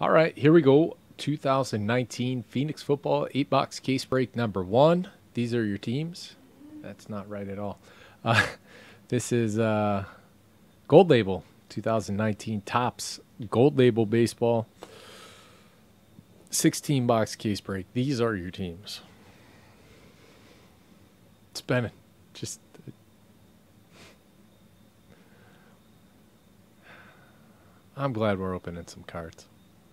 All right, here we go. 2019 Phoenix Football 8-box case break number 1. These are your teams. That's not right at all. Uh, this is Gold Label 2019 Topps Gold Label Baseball 16-box case break. These are your teams. It's been just... I'm glad we're opening some cards.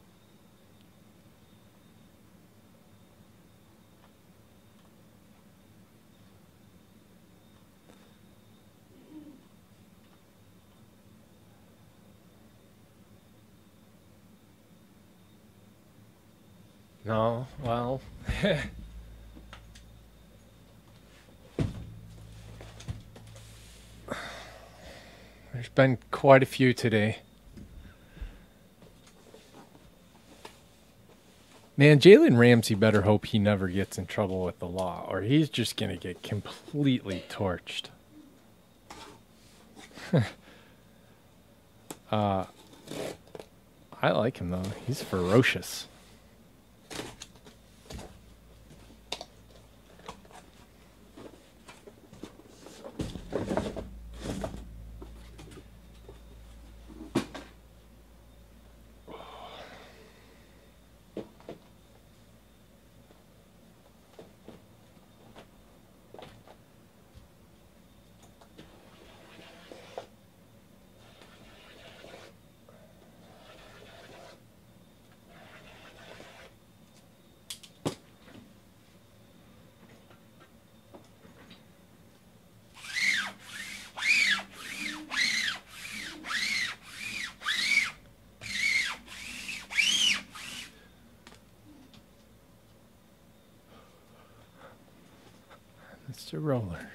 No, well... There's been quite a few today. Man, Jalen Ramsey better hope he never gets in trouble with the law, or he's just going to get completely torched. I like him, though. He's ferocious. Mr. Roller.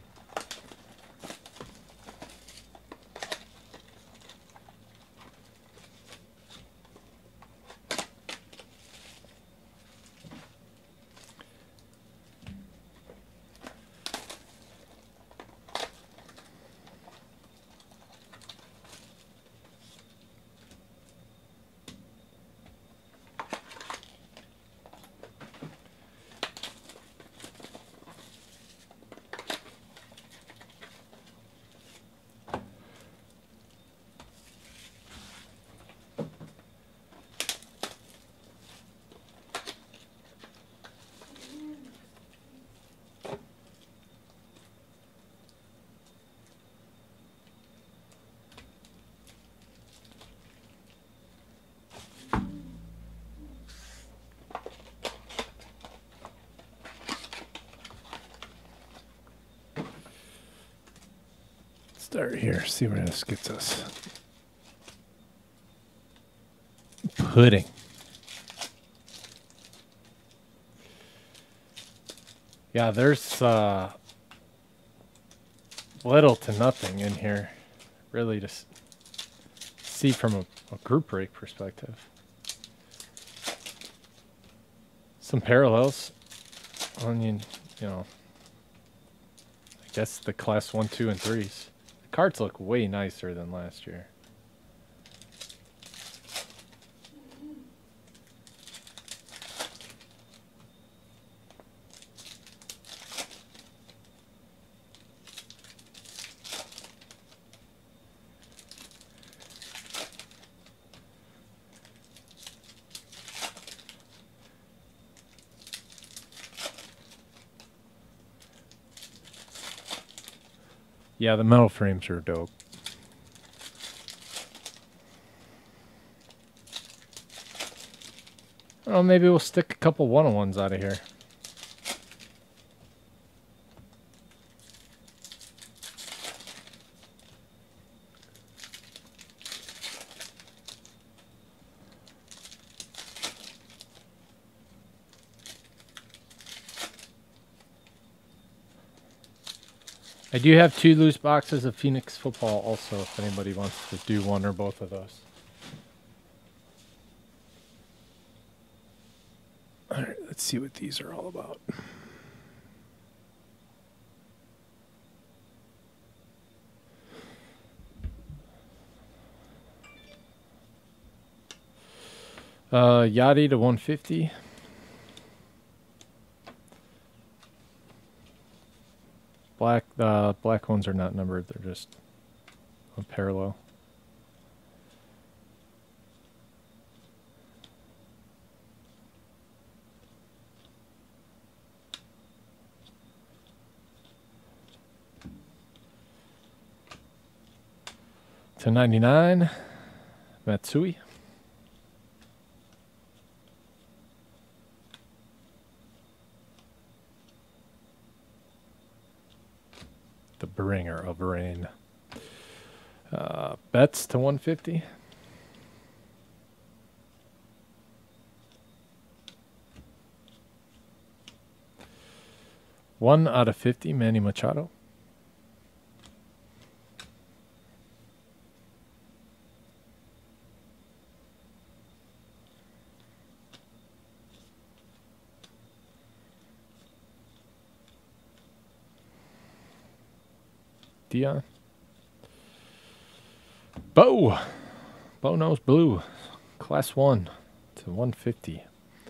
Start here, see where this gets us. Pudding. Yeah, there's little to nothing in here, really, to see from a group break perspective. Some parallels on, you know, I guess the class 1, 2, and 3s. The cards look way nicer than last year. Yeah, the metal frames are dope. Oh, maybe we'll stick a couple one-on-ones out of here. I do have 2 loose boxes of Phoenix Football also, if anybody wants to do one or both of those. All right, let's see what these are all about. Yachty to 150. Black ones are not numbered. They're just a parallel. To 99, Matsui. The bringer of rain. Betts to 150. One out of 50, Manny Machado. Dion. Bo Nose Blue. Class 1 to 150.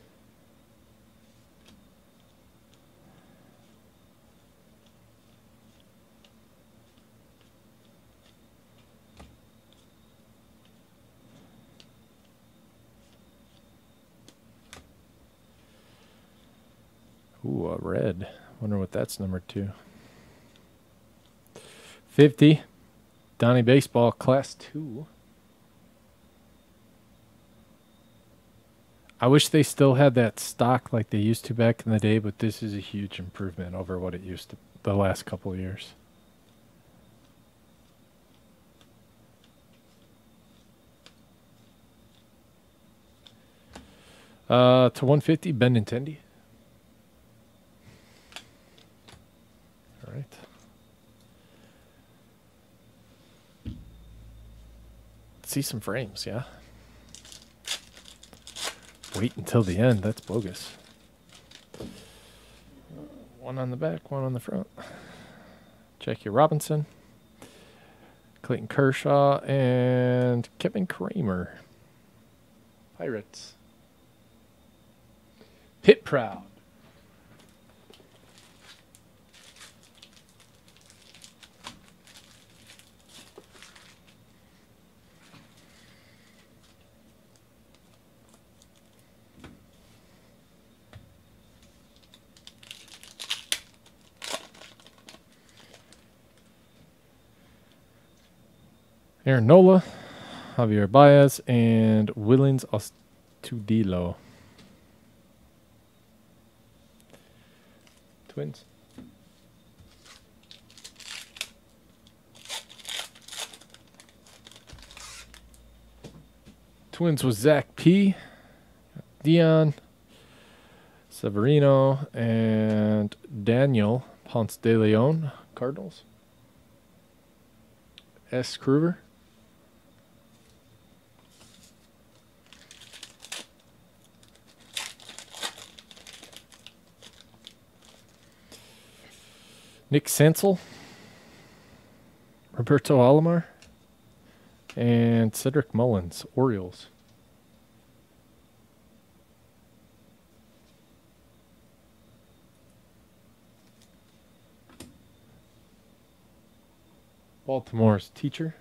Ooh, a red. Wonder what that's numbered to. 50. Donnie Baseball, Class 2. I wish they still had that stock like they used to back in the day, but this is a huge improvement over what it used to the last couple of years. To 150, Benintendi. All right. Let's see some frames, yeah. Wait until the end. That's bogus. One on the back, one on the front. Jackie Robinson, Clayton Kershaw, and Kevin Kramer. Pirates. Pit Proud. Aaron Nola, Javier Baez, and Willens Astudillo. Twins. Twins was Zach P., Dion, Severino, and Daniel Ponce de Leon, Cardinals. S. Kruger. Nick Senzel, Roberto Alomar, and Cedric Mullins, Orioles. Baltimore's teacher.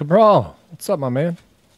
Cabral, what's up, my man?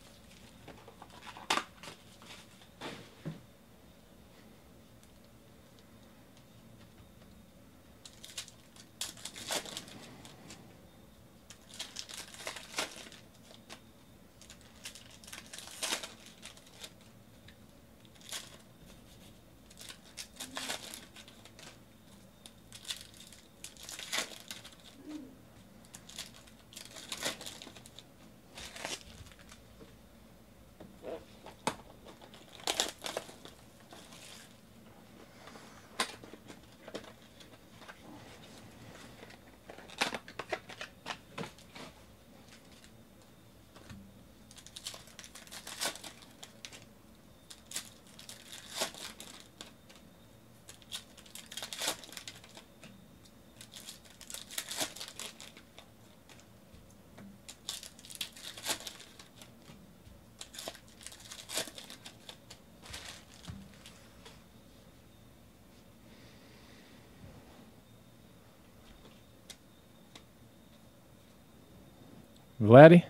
Vladdy?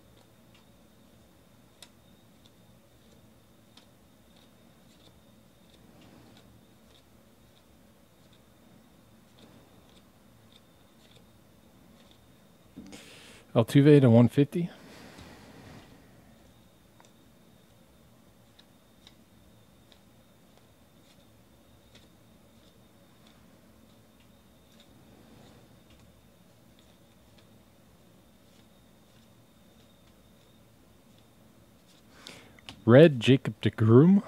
Altuve to 150. Red Jacob deGrom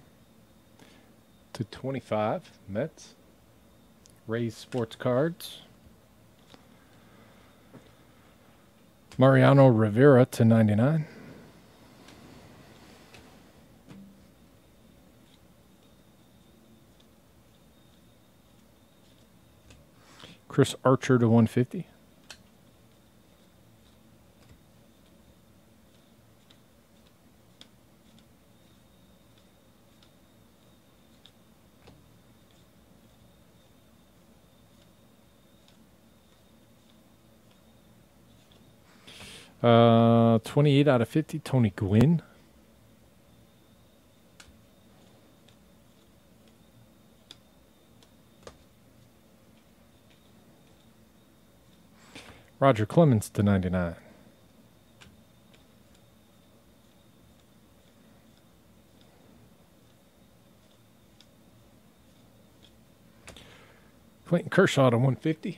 to 25. Mets. Rays Sports Cards. Mariano Rivera to 99. Chris Archer to 150. Uh, 28 out of 50, Tony Gwynn. Roger Clemens to 99. Clayton Kershaw to 150.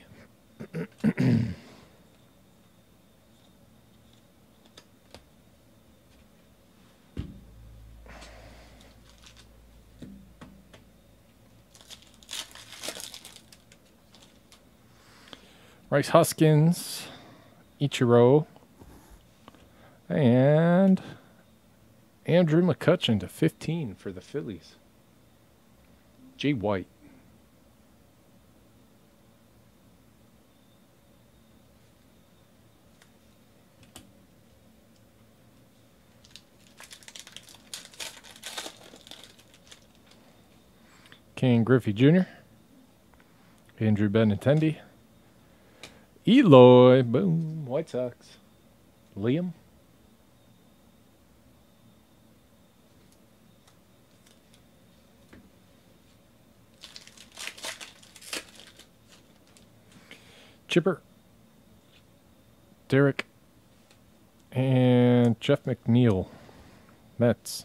Rice Hoskins, Ichiro, and Andrew McCutchen to 15 for the Phillies. Jay White. Ken Griffey Jr., Andrew Benintendi, Eloy, boom, White Sox, Liam, Chipper, Derek, and Jeff McNeil, Mets.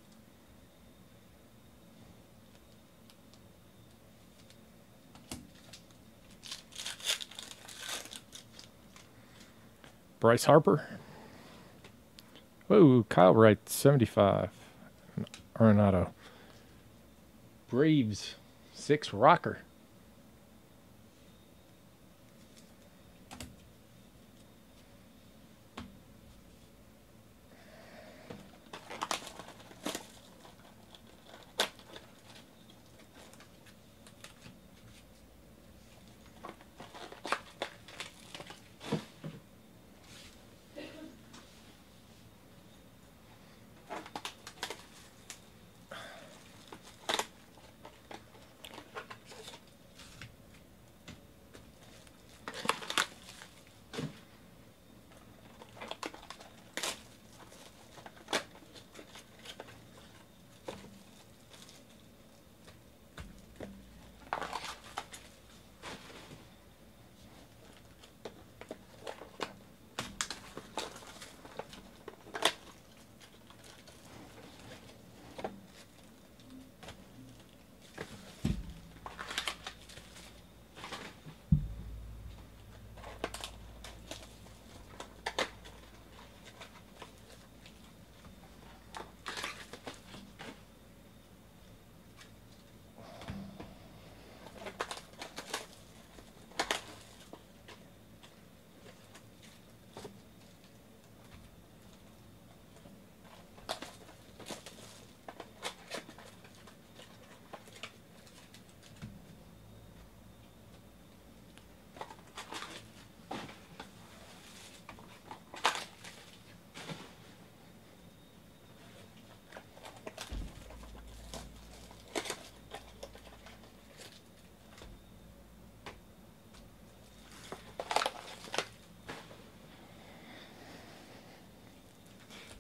Bryce Harper. Whoa, Kyle Wright, 75. Arenado. Braves, 6 Rocker.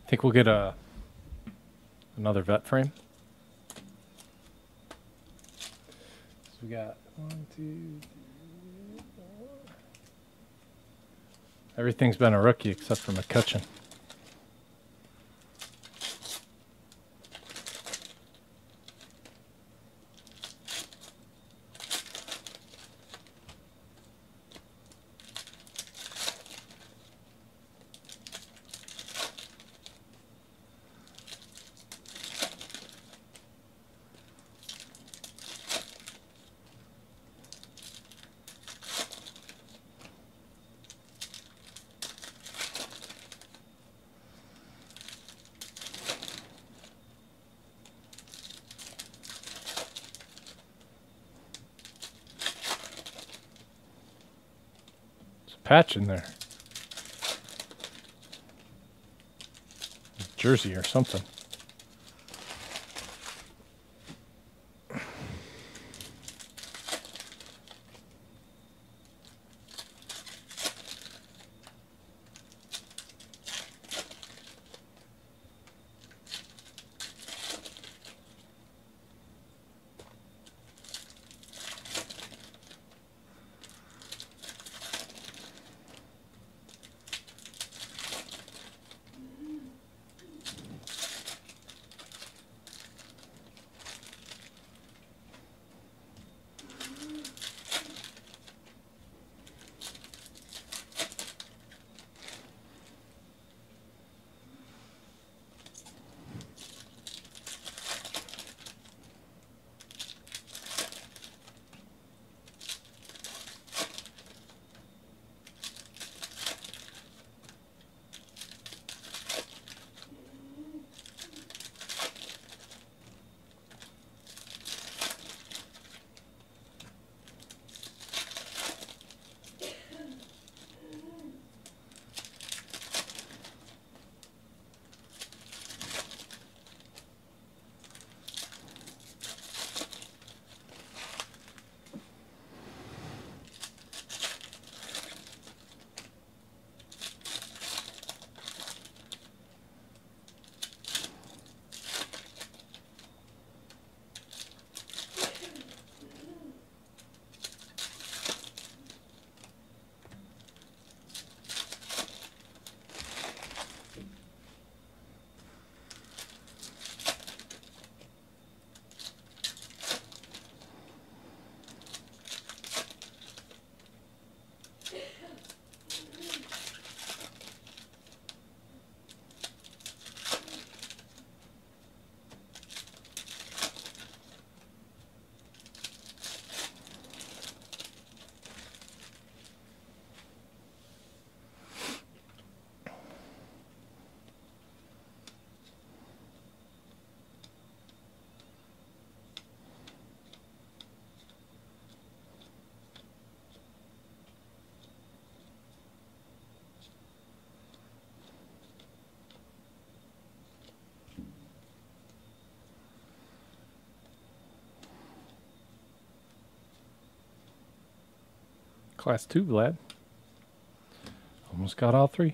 Think we'll get another vet frame. So we got 1, 2, 3, 4. Everything's been a rookie except for McCutcheon. Patch in there. Jersey or something. Class 2, Vlad. Almost got all three.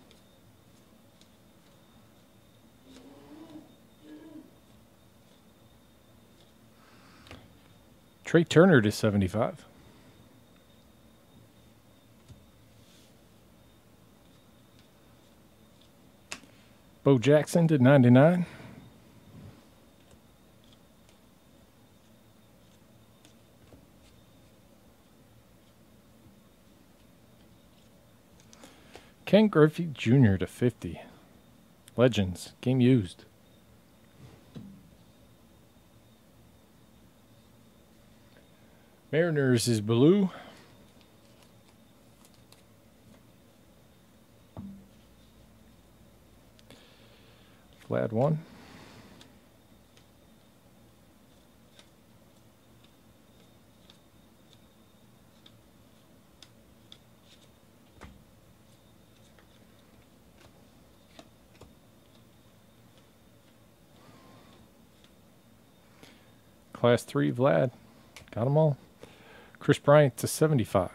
Trey Turner to 75. Bo Jackson to 99. Ken Griffey Jr. to 50. Legends. Game used. Mariners is blue. Vlad 1. Class 3, Vlad. Got them all. Chris Bryant to 75.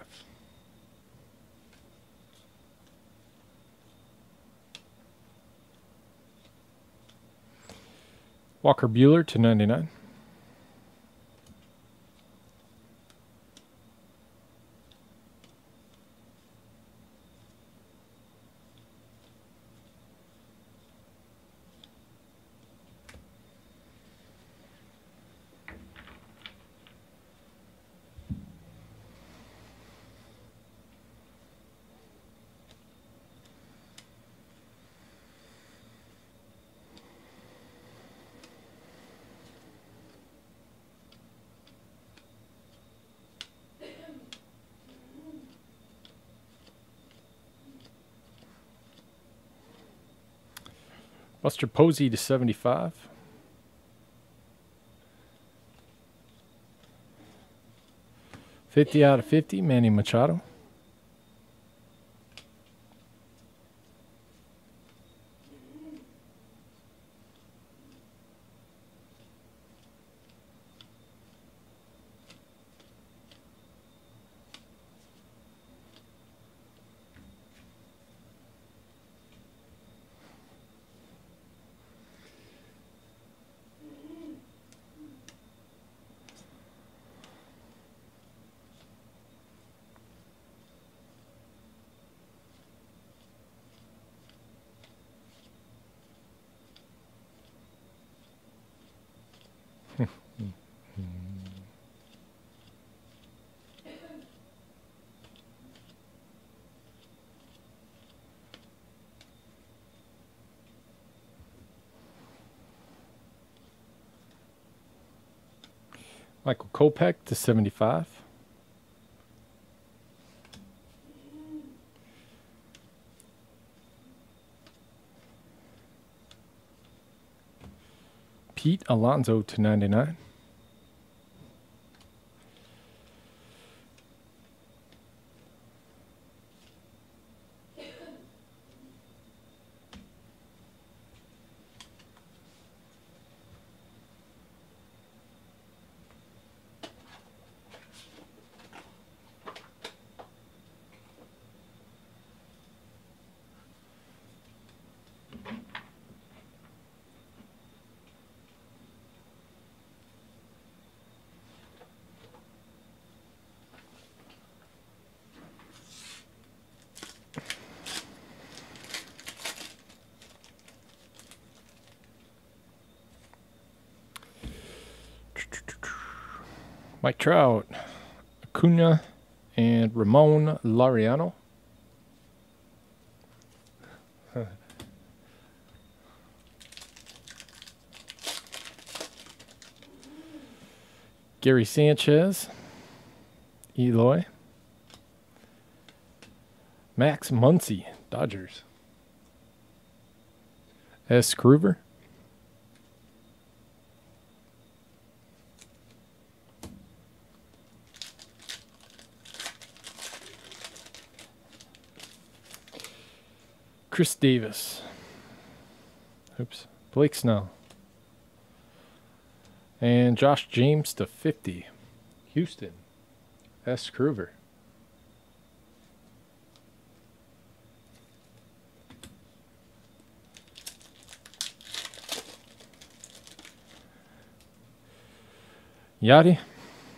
Walker Buehler to 99. Buster Posey to 75. $50 out of 50, Manny Machado. Michael Kopech to 75. Pete Alonso to 99. Mike Trout, Acuna, and Ramon Laureano. Gary Sanchez, Eloy, Max Muncy, Dodgers, S. Kruger, Chris Davis, Blake Snell, and Josh James to 50, Houston, S. Kruger. Yachty,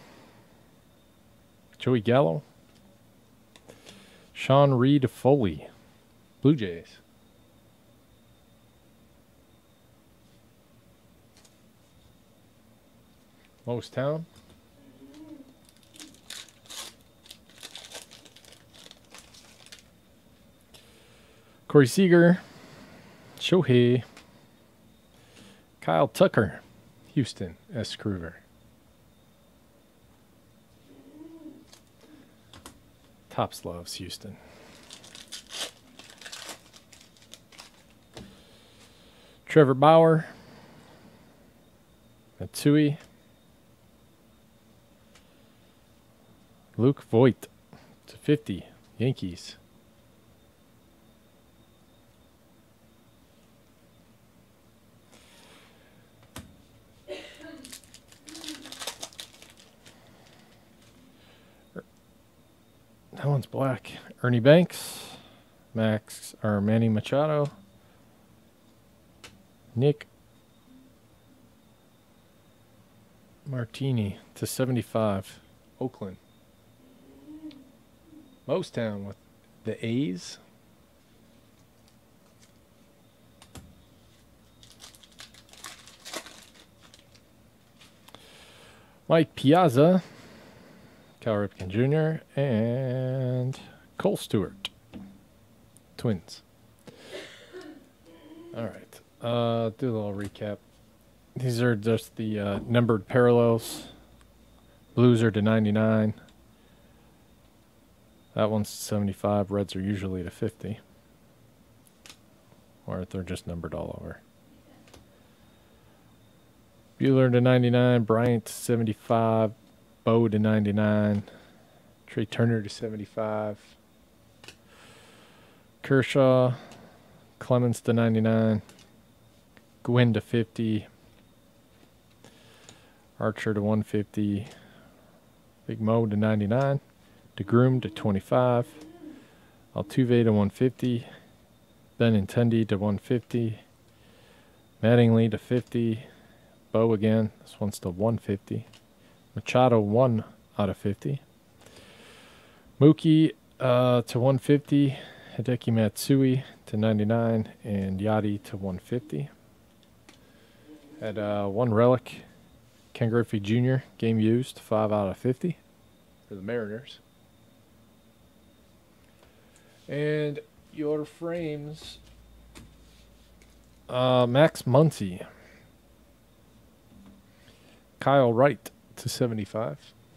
Joey Gallo, Sean Reed Foley, Blue Jays. Lois Town. Corey Seager, Shohei, Kyle Tucker, Houston, S. Kruger. Tops loves Houston. Trevor Bauer, Matsui, Luke Voigt to 50, Yankees. That one's black. Ernie Banks, Manny Machado, Nick Martini to 75. Oakland. Mostown with the A's. Mike Piazza, Cal Ripken Jr., and Cole Stewart. Twins. All right. Do a little recap. These are just the numbered parallels. Blues are to 99. That one's 75. Reds are usually to 50. Or they're just numbered all over. Bueller to 99. Bryant to 75. Bo to 99. Trey Turner to 75. Kershaw. Clemens to 99. Gwynn to 50. Archer to 150. Big Mo to 99. DeGrom to 25. Altuve to 150. Benintendi to 150. Mattingly to 50. Bo again. This one's to 150. Machado 1 out of 50. Mookie to 150. Hideki Matsui to 99. And Yachty to 150. Had one relic. Ken Griffey Jr. Game used 5 out of 50 for the Mariners. And your frames, Max Muncy, Kyle Wright to 75,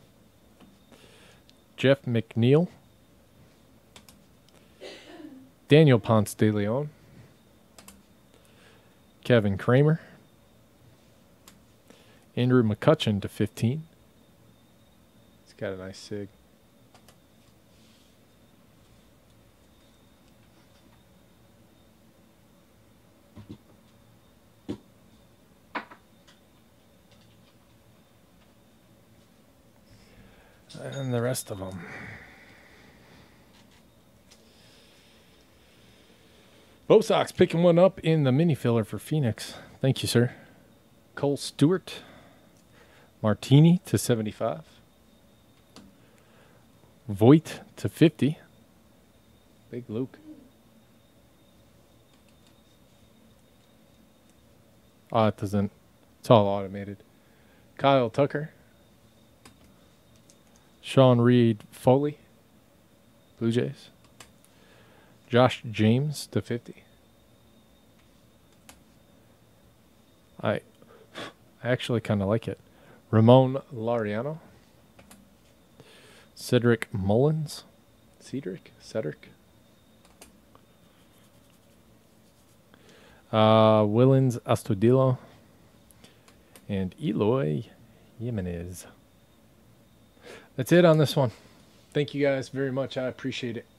Jeff McNeil, Daniel Ponce de Leon, Kevin Kramer, Andrew McCutchen to 15. He's got a nice sig. And the rest of them. Bo Sox picking one up in the mini filler for Phoenix. Thank you, sir. Cole Stewart. Martini to 75. Voit to 50. Big Luke. Oh, it doesn't. It's all automated. Kyle Tucker. Sean Reed Foley. Blue Jays. Josh James to 50. I actually kind of like it. Ramon Laureano. Cedric Mullins. Cedric. Willens Astudillo. And Eloy Jimenez. That's it on this one. Thank you guys very much. I appreciate it.